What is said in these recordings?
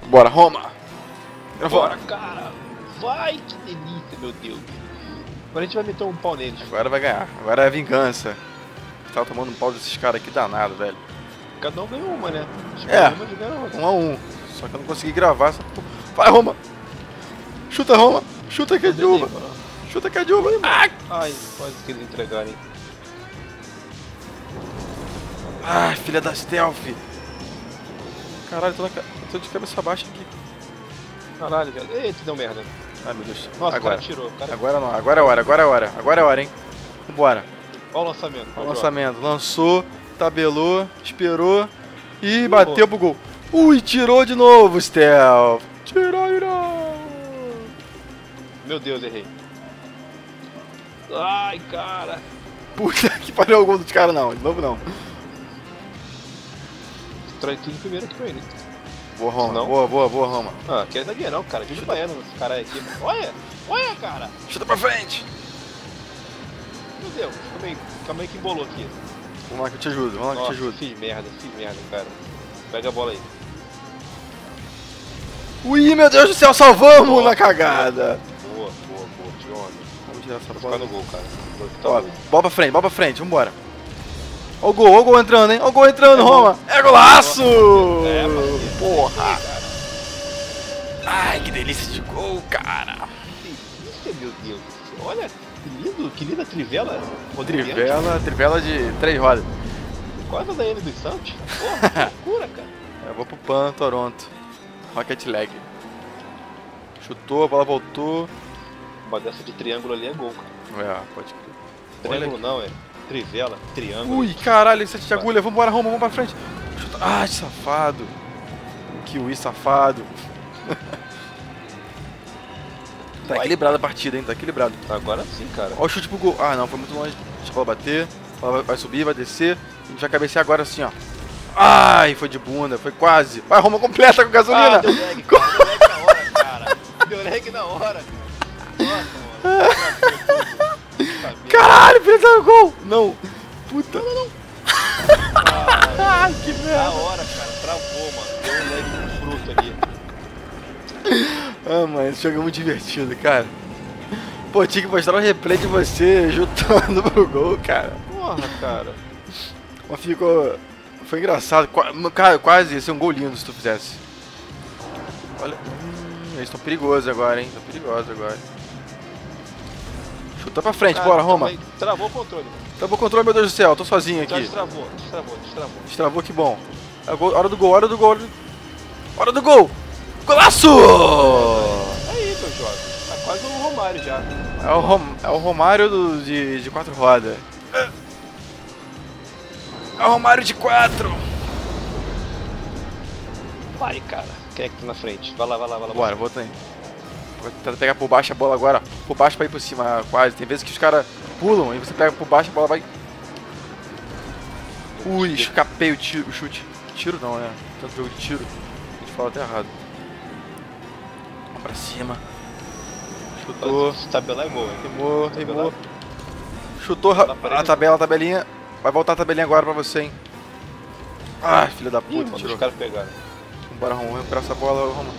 Bora, Roma! Bora, cara! Vai, que delícia, meu Deus! Agora a gente vai meter um pau neles. Agora vai ganhar. Agora é a vingança. Tava tomando um pau desses caras aqui danado, velho. Cada um ganhou uma, né? É, uma, ganhou outra. 1 a 1. Só que eu não consegui gravar essa porra. Vai, Roma! Chuta, Roma! Chuta que é de uva! Chuta que é de uva! Ai, quase que eles entregarem. ai, filha da stealth! Caralho, tô de cabeça baixa aqui. Caralho, velho. Eita, deu merda. Ai, meu Deus. Nossa, agora. o cara tirou. Agora não, agora é hora, agora é hora. Agora é hora, hein? Vambora. Olha o lançamento. Olha o lançamento. Lançou, tabelou, esperou e bateu pro gol. Ui, tirou de novo, Stealth. Tirou. Meu Deus, errei. Ai, cara. Puta que pariu o gol dos caras, não. De novo, não. Traz tudo primeiro aqui pra ele. Boa, Roma. Não. Boa, Roma. Ah, que é zagueirão, cara. Vive baiano esse cara aqui. Olha, cara. Chuta pra frente. Meu Deus, calma aí que embolou aqui. Vamos lá que eu te ajudo, Fiz merda, cara. Pega a bola aí. Ui, meu Deus do céu, salvamos na cagada. Boa, tirou onda. Vamos tirar essa Ficar bola. no gol, cara. Ó, bola pra frente, vambora. Ó o gol entrando, hein? Ó o gol entrando, Roma. É golaço! Porra! Ai, que delícia de gol, cara. Que delícia, meu Deus. Olha, que linda trivela. Trivela de 3 rodas. Quase a da N dos Santos. Porra, que loucura, cara. Eu vou pro PAN, Toronto. Rocket Leg. Chutou, a bola voltou. Uma dessa de triângulo ali é gol, cara. É, pode crer. Triângulo não, é trivela, triângulo. Ui, caralho, esse de agulha. Vambora, Roma, vamos pra frente. Chuta. Ai, safado. Kiwi safado. Tá equilibrada a partida, hein? Tá equilibrado. Agora sim, cara. Ó o chute pro gol. Ah, não, foi muito longe. Deixa a bola bater. A bola vai subir, vai descer. A gente vai cabecear agora assim, ó. Ai, foi de bunda, foi quase. Vai, Roma completa com gasolina. Deu lag, cara. Deu lag na hora, cara. Deu lag na hora, cara. Nossa, mano. Caralho, fez o gol. Não. Puta. Não. Ai, que merda. Na hora, cara. Travou, mano. Deu um lag no fruto ali. Ah, mano, esse jogo é muito divertido, cara. Pô, tinha que mostrar o replay de você jutando pro gol, cara. Porra, cara. Mas ficou... Foi engraçado. Cara, quase ia ser um gol lindo se tu fizesse. Olha... eles estão perigosos agora, hein? Estão perigosos agora. Chuta pra frente, cara, bora, Roma. Travou o controle. Travou o controle, meu Deus do céu. Tô sozinho aqui. Destravou. Destravou, que bom. Hora do gol. Hora do gol. Golaço! Aí, meu jovem. Tá quase o Romário já. É o Romário de 4 rodas. É o Romário de 4. Vai, cara. Quem é que tá na frente? Vai lá. Bora, vou também. Vou tentar pegar por baixo a bola agora. Por baixo pra ir por cima, quase. Tem vezes que os caras pulam e você pega por baixo a bola vai... Ui, escapei o chute. Tiro não, né? Tanto jogo de tiro. A gente fala até errado. Vamos pra cima. Chutou. Tabela é gol, hein? Rimou. Chutou a tabelinha. Vai voltar a tabelinha agora pra você, hein? Ah, filha da puta, tirou. Os caras pegaram. Bora, Roma, vamos recuperar essa bola, Roma.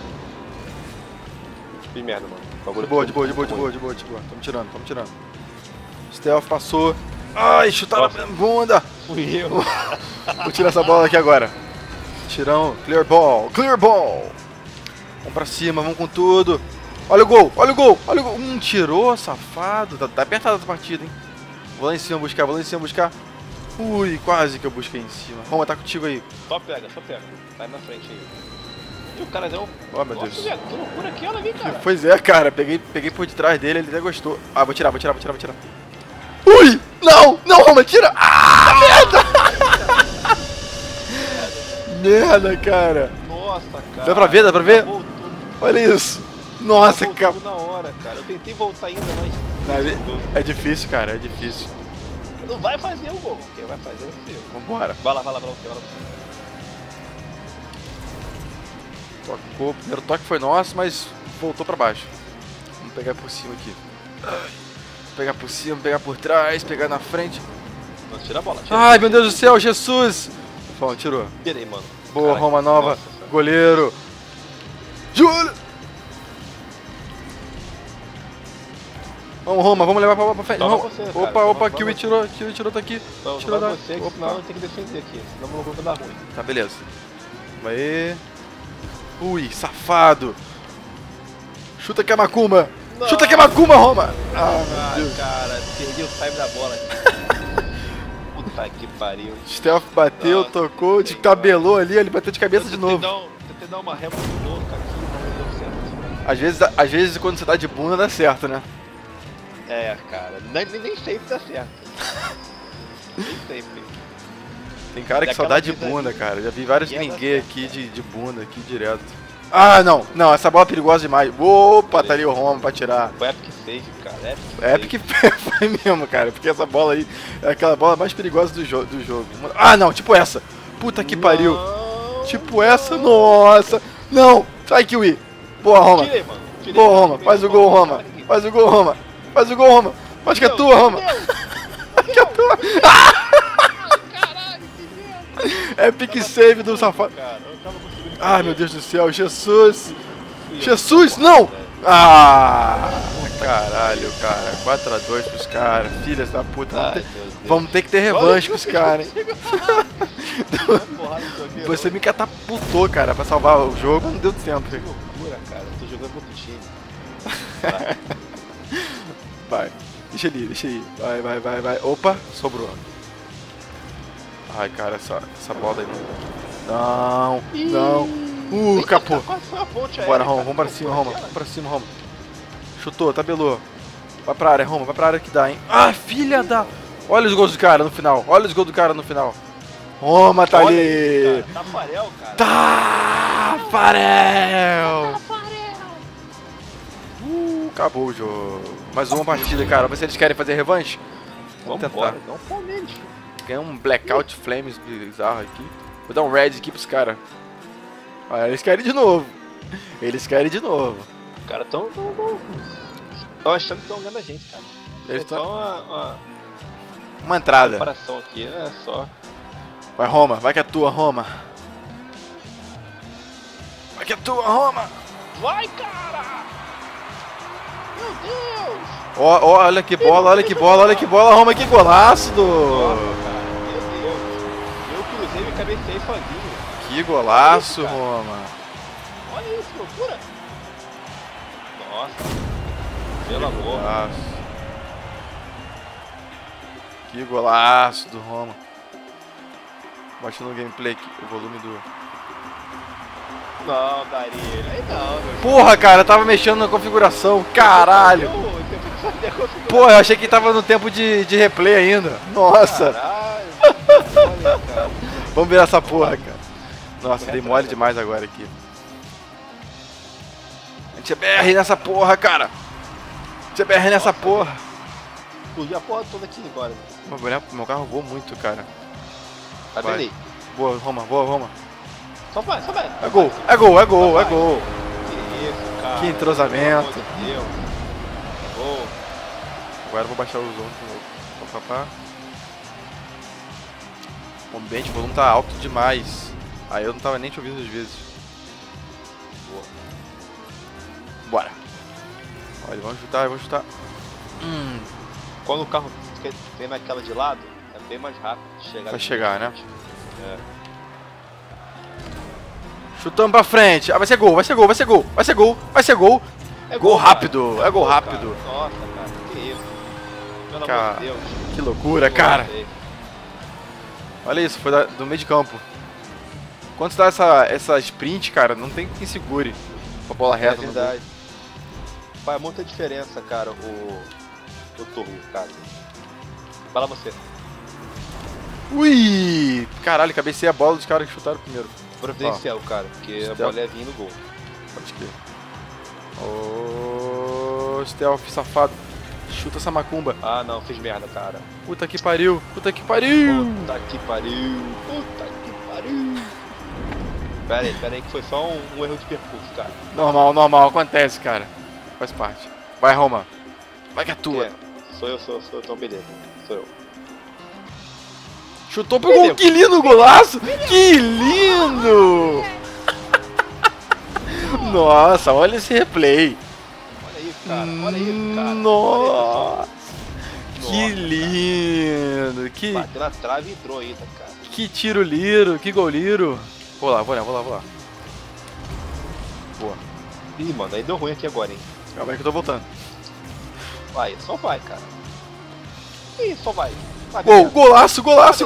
Que merda, mano. De boa. Tamo tirando. Stealth passou. Ai, chutaram a bunda. Fui eu. Vou tirar essa bola aqui agora. Tirão, clear ball. Vamos pra cima, vamos com tudo. Olha o gol. Tirou, safado. Tá apertada essa partida, hein? Vou lá em cima buscar. Ui, quase que eu busquei em cima. Roma, tá contigo aí. Só pega. Sai na frente aí. E o cara deu... Oh, meu Deus. Nossa, que loucura aqui, olha ali, cara. Pois é, cara. Peguei por detrás dele, ele até gostou. Ah, vou tirar. Ui! Não, Roma, tira! Ah, merda! Merda, cara. Nossa, cara. Dá pra ver? Voltou. Olha isso. Nossa, cara. Na hora, cara. Eu tentei voltar ainda, mas... É difícil, cara, é difícil. Não vai fazer o gol. Quem vai fazer é o seu. Vambora. Vai lá. Tocou. O primeiro toque foi nosso, mas voltou pra baixo. Vamos pegar por cima aqui. Pegar por cima, pegar por trás, pegar na frente. Nossa, tira a bola. Ai, meu Deus do céu, Jesus! Bom, tirou. Tirei, mano. Boa, Caraca, Roma nova. nossa, Goleiro. Vamos, Roma, vamos levar pra frente. Toma Roma. você, cara. Opa, Toma, opa, toma Kiwi tirou, tá aqui. Então, Tirou vai da... você, que senão eu tenho que defender aqui. Senão o meu vai dar ruim. Tá, beleza. Vai. Ui, safado. Chuta que é macumba. Não. Chuta que é macumba, Roma. Ah, meu Deus. Cara, perdi o time da bola. Puta que pariu. Stealth bateu, Nossa, tocou, senhora. descabelou ali, ele bateu de cabeça de novo. Tentei dar uma rema de louca aqui, não deu certo. Às vezes quando você tá de bunda dá certo, né? É, cara, nem sempre dá certo. Nem sempre. Tem cara que só Daquela dá de vida bunda, ali. cara. Já vi vários Ia dar ninguém certo, aqui cara. de bunda, aqui direto. Ah, não, não, essa bola é perigosa demais. Opa, tá ali o Roma pra tirar. Foi Epic Save, cara. Epic foi mesmo, cara, porque essa bola aí é aquela bola mais perigosa do jogo. Ah, não, tipo essa. Puta que pariu. Não. Tipo essa, nossa. Não, sai, Kiwi. Boa, Roma. Tirei, mano. Tirei, Boa, cara. Roma. Faz o gol, Roma. Faz o gol, Roma. Faz o gol, Roma. Acho que é tua, Roma. Acho que é tua. Caralho, que merda. Epic save do safado. Cara, eu tava conseguindo. Ai, meu Deus do céu. Jesus. Jesus, não. Ah, caralho, cara. 4-2 pros caras. Filhas da puta. Ai, meu Deus. Vamos ter que ter revanche com os caras, hein. Porrada no joguinho, Você me catapultou, cara, pra salvar o jogo. Não deu tempo. Que loucura, cara. Eu tô jogando contra o time. Vai. Deixa ele ir, deixa ele ir. Vai. Opa, sobrou. Ai, cara, essa bola aí não. Não. Capô. Bora, Roma, vamos pra cima, Roma. Vamos pra cima, Roma. Chutou, tabelou. Vai pra área, Roma, vai pra área que dá, hein. Ah, filha da... Olha os gols do cara no final. Olha os gols do cara no final. Roma tá ali. Tafarel, cara. Tafarel. Acabou o jogo. Mais uma partida, cara. Vamos ver se eles querem fazer revanche. Vamos tentar. Dá um pau neles. Ganhar um Blackout Flames bizarro aqui. Vou dar um red aqui pros caras. Ah, eles querem de novo. Eles querem de novo. Os caras tão achando que estão ganhando a gente, cara. Eles É só tão... Uma uma entrada. comparação aqui, é só. Vai, Roma. Vai que é tua, Roma. Vai que é tua, Roma. Vai, cara! Meu Deus! Olha que bola, olha que bola, olha que bola, Roma, que golaço do... Nossa, cara, meu Deus! Eu cruzei e cabecei sozinho. Que golaço, Olha isso, cara. Roma. Olha isso, que loucura! Nossa! Pelo amor! Golaço. Que golaço do Roma. Baixando o gameplay aqui, o volume do... Não, Daria. Aí não, meu. Porra, cara, eu tava mexendo na configuração. Caralho. Porra, eu achei que tava no tempo de replay ainda. Nossa. Caralho. Olha, cara. Vamos ver essa porra, cara. Nossa, dei mole demais agora aqui. A gente é BR nessa porra, cara. A gente é BR nessa porra. Explodiu a porra toda aqui agora. Meu carro voou muito, cara. Tá Vai. vendo aí? Boa, Roma, boa, Roma. Só vai, só vai. É gol, é gol, é gol, é gol. Que isso, cara. Que entrosamento. Pelo amor de Deus. Gol. Agora eu vou baixar o zoom de novo. Papapá. O ambiente, o volume tá alto demais. Aí eu não tava nem te ouvindo às vezes. Boa. Bora. Olha, vamos chutar, Quando o carro tem naquela de lado, é bem mais rápido de chegar. Vai chegar, né? É. Chutamos pra frente. Ah, vai ser gol, vai ser gol, vai ser gol, vai ser gol, vai ser gol. É Gol cara. rápido, é gol rápido. Cara. Nossa, cara, que isso. Pelo Cara, amor de Deus. que loucura, cara. Olha isso, foi do meio de campo. Quando você dá essa sprint, cara, não tem quem segure a bola É reta. no gol. verdade. Faz muita diferença, cara, o turbo, cara. Fala você. Ui! Caralho, cabecei a bola dos caras que chutaram primeiro. Providencial, cara, porque a Stealth. bola é vir no gol. Pode crer. Ô, Stealth, safado. Chuta essa macumba. Ah, não, fiz merda, cara. Puta que pariu, puta que pariu. Puta que pariu. Puta que pariu. Pera aí, que foi só um erro de percurso, cara. Normal, acontece, cara. Faz parte. Vai, Roma. Vai que é tua. É, sou eu, então beleza. Sou eu. Chutou pro gol. Que lindo golaço. Que lindo. Nossa, olha esse replay. Olha isso, cara. Olha isso, cara. Nossa. Olha Que lindo. isso. Bateu na trave e entrou ainda, cara. Que tiro liro. Que gol liro. Vou lá. Boa. Ih, mano, aí deu ruim aqui agora, hein. Calma aí que eu tô voltando. Vai, só vai, cara. Ih, só vai. Vai, Gol, Bebeto. golaço. Nossa,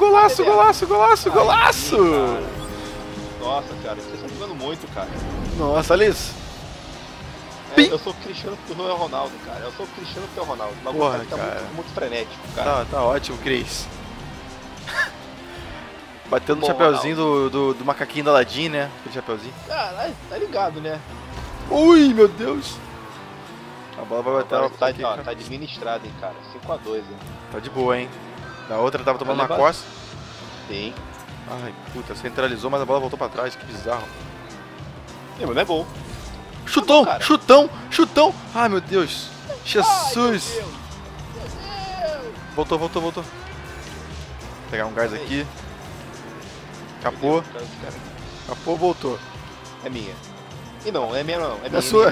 cara, vocês estão jogando muito, cara. Nossa, olha isso. É, eu sou o Cristiano Ronaldo, cara. Eu sou o Cristiano Ronaldo. O bagulho Porra, tá cara. muito frenético, cara. Tá ótimo, Cris. Batendo no Bom, chapeuzinho do macaquinho da Aladdin, né? Aquele chapeuzinho. Cara, tá ligado, né? Ui, meu Deus. A bola vai bater Agora aqui, cara. tá administrado, hein, cara. 5-2, hein. Tá de boa, hein? Na outra tava tomando Vai uma levar. costa. Sim. Ai, puta, centralizou, mas a bola voltou pra trás. Que bizarro. Mas não é gol. Chutão, cara. chutão. Ai, meu Deus. Jesus. Ai, meu Deus. Voltou. Vou pegar um gás aqui. Capô, voltou. É minha. E não, é minha não. É minha. É sua.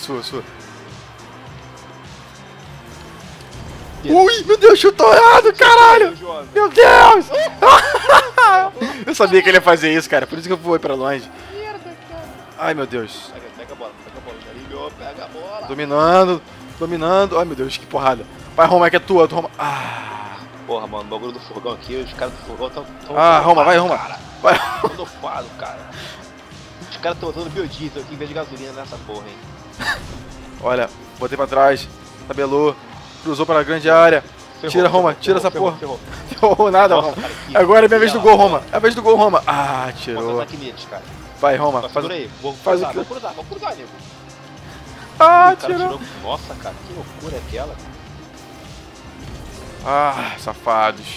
Ui, meu Deus, chutou errado, caralho. Meu Deus. Eu sabia que ele ia fazer isso, cara. Por isso que eu fui pra longe. Ai, meu Deus. Pega a bola, Jarilho, pega a bola. Dominando. Ai, meu Deus, que porrada. Vai, Roma, que é tua, Roma. Ah, Porra, mano, o bagulho do furgão aqui, os caras do furgão tão Roma, vai, Roma. Cara. Vai. Tão dopado, cara. Os caras tão usando biodiesel aqui em vez de gasolina nessa porra, hein. Olha, botei pra trás. Tabelou. Cruzou para a grande área. Tira, Roma, tira essa porra. Ferrou nada, Nossa, Roma. cara, que- Agora é minha vez do que gol, ela- Roma. É a vez do gol, Roma. Ah, Bota tirou. ataque neles, cara. Vai, Roma. Só Faz... segura aí. Vou faz o cruzar, que- vou cruzar, nego. Ah, O cara tirou. tirou. Nossa, cara, que loucura é aquela. Ah, safados.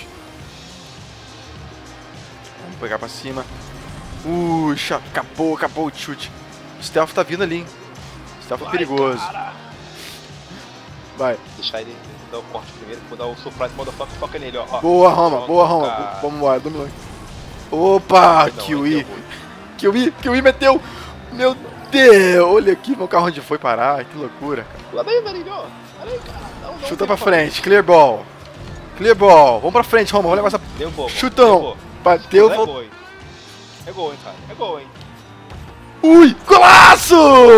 Vamos pegar pra cima. Capou o chute. O Stealth tá vindo ali, hein. Stealth é Vai, perigoso. cara. Vai. Deixar ele dar o corte primeiro, vou dar o surprise motherfucker, foca nele, ó. Boa, Roma. Cara. Vamos embora, dominou. Opa, Não, Kiwi. esse é o Kiwi meteu. Meu Deus. Olha aqui meu carro onde foi parar. Que loucura, cara. Lá daí, Darilho. Olha aí, cara. Não, Chuta pra frente. Clear ball. Vamos pra frente, Roma. Vamos levar essa... Deu bom. Chutão. Bateu. É gol, hein. É gol, hein, cara. É gol, hein. Ui, golaço!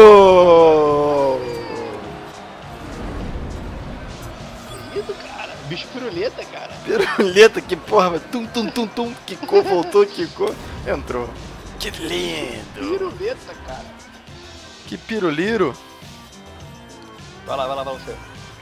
Que isso, cara. Bicho piruleta, cara. Piruleta, que porra. Tum. Quicou, voltou, quicou. Entrou. Que lindo. Piruleta, cara. Que piruliro. Vai lá, você.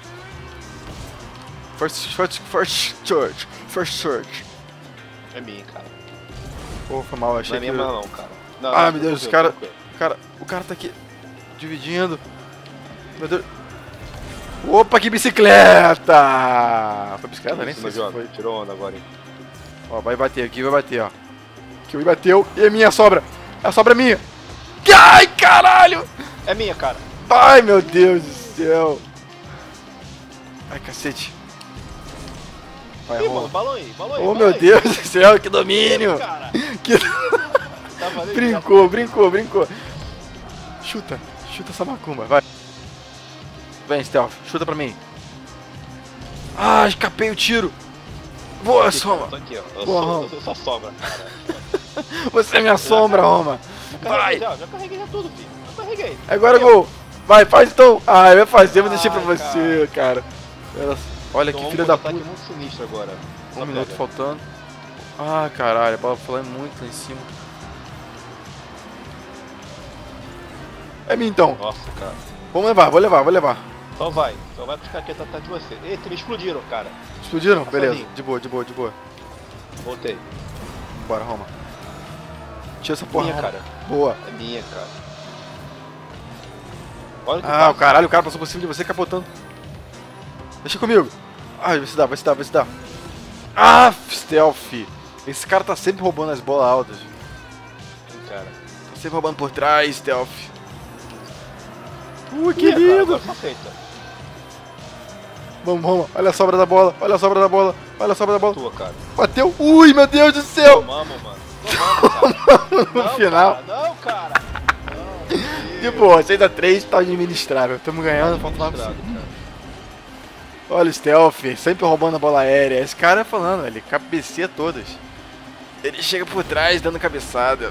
First search. É minha, cara. Pô, foi mal, Não achei é que... minha mão, não, cara. Não, Ah, não, meu Deus, tranquilo, esse tranquilo. o cara tá aqui dividindo. Meu Deus. Opa, que bicicleta! Foi bicicleta? Nem Isso, sei se Jota, foi. tirou onda agora, hein. Ó, vai bater aqui, ó. Que o bateu e a minha sobra. A sobra é minha. Ai, caralho! É minha, cara. Ai, meu Deus do céu. Ai, cacete. Vai, Ih, mano, Roma. balão aí. Oh, meu Deus do céu, que domínio! Cara, Que... tá valendo, Brincou. Chuta essa macumba, vai. Vem, Stealth, chuta pra mim. Ah, escapei o tiro. Boa, Roma. Tô aqui, ó. Boa, Eu só sobra, cara. Você é minha sombra, Roma. Carreguei Vai. já carreguei já tudo, filho. Já carreguei. Agora gol. Vai, faz então. Ah, eu ia fazer, vou deixar pra Ai, você, cara. Olha Então que vamos filha botar da puta. ataque muito sinistro agora. Um Só minuto pega. faltando. Ah, caralho, a bola foi muito lá em cima. É minha então. Nossa, cara. Vamos levar, vou levar. Então vai que os caras querem atrás de você. Eita, me explodiram, cara. Explodiram? Tá Beleza, sozinho. de boa. Voltei. Bora, Roma. Tira essa porra, Minha, Roma. cara. Boa. É minha, cara. Olha o que Ah, passa. o caralho, o cara passou por cima de você capotando. Deixa comigo. Ai, vai se dar. Ah, Stealth. Esse cara tá sempre roubando as bolas altas. Cara. Tá sempre roubando por trás, Stealth. Que Ih, cara, lindo. agora só aceita. Vamos, Roma. Olha a sobra da bola. Tua, cara. Bateu. Ui, meu Deus do céu. Tomamos, mano. Tomamos, cara. No final. Não, cara. Não, De boa, 6x3 tá administrável. Tamo ganhando, falta 9. Olha o Stealth, sempre roubando a bola aérea. Esse cara falando, ele cabeceia todas. Ele chega por trás dando cabeçada.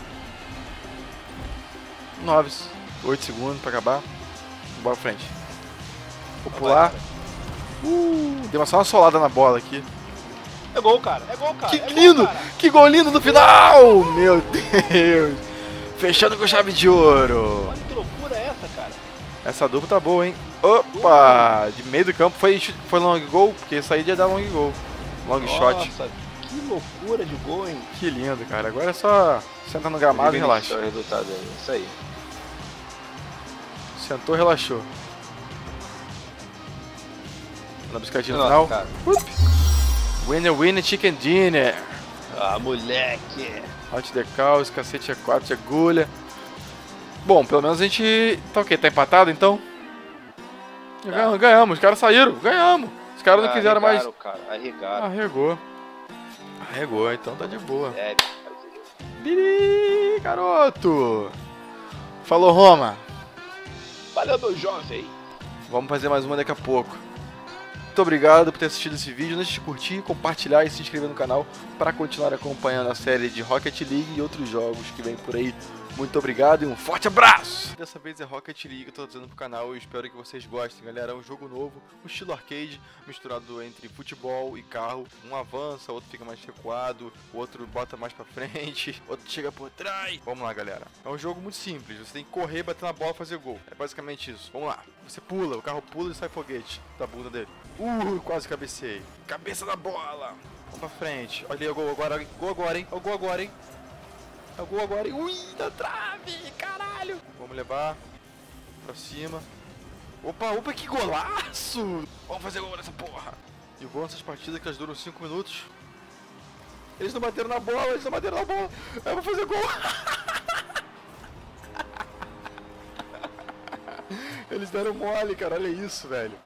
8 segundos pra acabar. Bora pra frente. Vou pular. Deu só uma solada na bola aqui. É gol, cara. É gol, cara. Que lindo! Que gol lindo no final! Meu Deus! Fechando com chave de ouro. Olha que loucura é essa, cara. Essa dupla tá boa, hein? Opa! De meio do campo foi long goal, porque isso aí ia dar long goal. Long shot. Nossa, que loucura de gol, hein? Que lindo, cara. Agora é só sentar no gramado e relaxa. O resultado aí. Isso aí. Sentou, relaxou. Na biscatinha no Nossa, final. cara. Winner, winner, chicken dinner. Ah, moleque. Hot decal, esse cacete é 4 de agulha. Bom, pelo menos a gente... Tá o quê? Tá empatado, então? Ganhamos, os caras saíram. Ganhamos. Os caras não quiseram mais... Cara, arregaram. Arregou, então tá de boa. É, Biri, garoto. Falou, Roma. valeu, meu jovem. Vamos fazer mais uma daqui a pouco. Muito obrigado por ter assistido esse vídeo. Não deixe de curtir, compartilhar e se inscrever no canal para continuar acompanhando a série de Rocket League e outros jogos que vem por aí. Muito obrigado e um forte abraço! Dessa vez é Rocket League que eu tô trazendo pro canal e espero que vocês gostem, galera. É um jogo novo, um estilo arcade, misturado entre futebol e carro. Um avança, outro fica mais recuado, o outro bota mais pra frente, outro chega por trás. Vamos lá, galera. É um jogo muito simples, você tem que correr, bater na bola e fazer gol. É basicamente isso. Vamos lá. Você pula, o carro pula e sai foguete da bunda dele. Quase cabecei. Cabeça na bola. Vamos pra frente. Olha aí, o gol agora, hein? Gol agora, hein? É o gol agora, hein? É o gol agora, hein? Ui, na trave, caralho. Vamos levar pra cima. Opa, que golaço. Vamos fazer gol nessa porra. E o gol nessas partidas que elas duram 5 minutos. Eles não bateram na bola, Eu vou fazer gol. Eles deram mole, cara. Olha isso, velho.